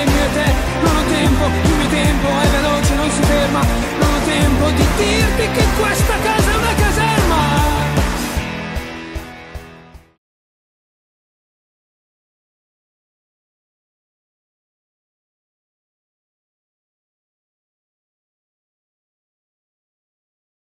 il mio e te. Non ho tempo, il mio tempo è veloce, non si ferma. Non ho tempo di dirti che questa casa